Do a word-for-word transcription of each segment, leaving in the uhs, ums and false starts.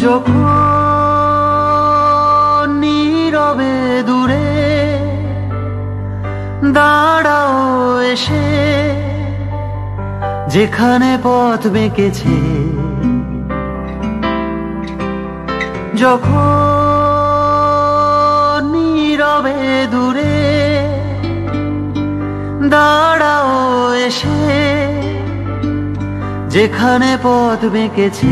যখন নীরবে দূরে দাঁড়াও এসে, যেখানে পথ বেঁকেছে, যখন নীরবে দূরে দাঁড়াও এসে, যেখানে পথ বেঁকেছে,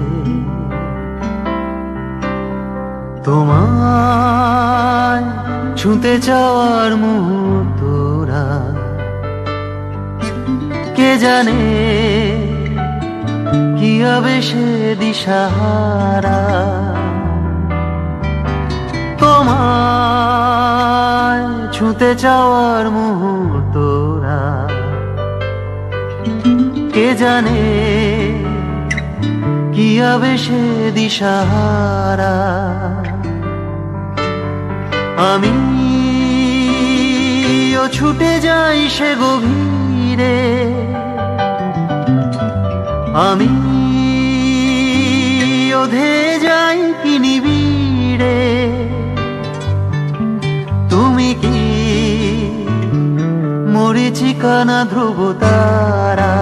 তোমায় ছুঁতে চাওয়ার মুহূর্তরা কে জানে কি হবে সে দিশাহারা। তোমায় ছুঁতে চাওয়ার মুহূর্তরা কে জানে কি হবে সে দিশাহারা। আমি ও ছুটে যাই সে গভীরে, আমি ও ধেয়ে যাই কি নিবিড়ে। তুমি কি মরীচিকা না ধ্রুব তারা?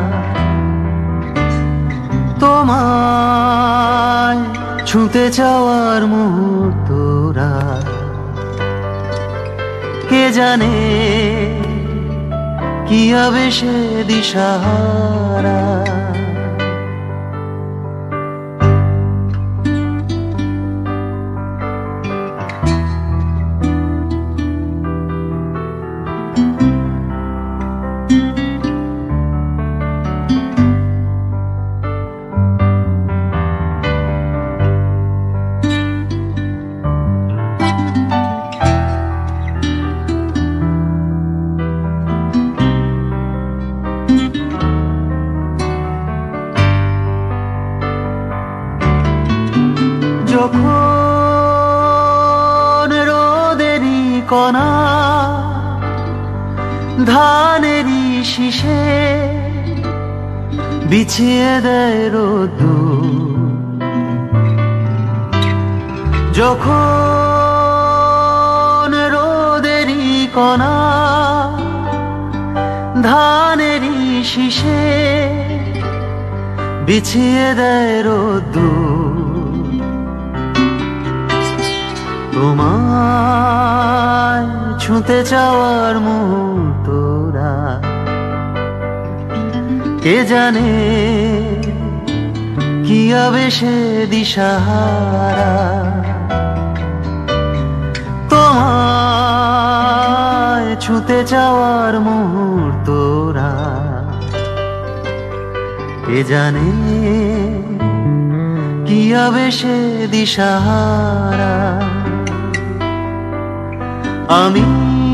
তোমায় ছুঁতে চাওয়ার মুহূর্তরা কে জানে কি হবে সে দিশাহারা। যখন রোদেরই কণা ধানেরই শীষে বিছিয়ে দেয় রোদ্দুর, যখন রোদেরই কণা ধানেরই শীষে বিছিয়ে দেয় রোদ্দুর, তোমায় ছুঁতে চাওয়ার মুহূর্তরা কে জানে কি হবে সে দিশাহারা। তোমায় ছুঁতে চাওয়ার মুহূর্তরা কে জানে কি হবে সে দিশাহারা। আমি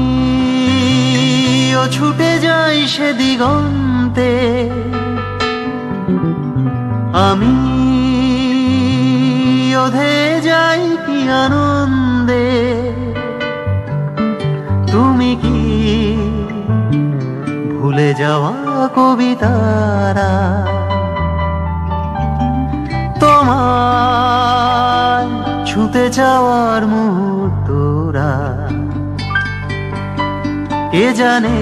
ও ছুটে যাই সে দিগন্তে, আমি ও ধেয়ে যাই কি আনন্দে। তুমি কি ভুলে যাওয়া কবিতারা? তোমায় ছুঁতে যাওয়ার মুহূর্তরা কে জানে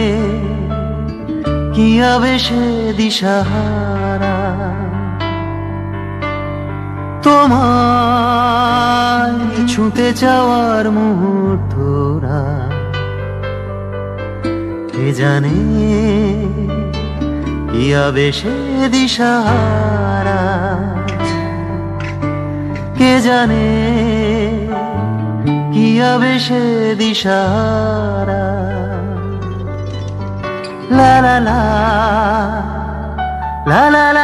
কি হবে সে দিশাহারা। তোমায় ছুঁতে যাওয়ার মুহূর্তরা কে জানে কি হবে সে দিশাহারা। কে জানে কি হবে সে দিশাহারা। লা লা লা লা লা লা।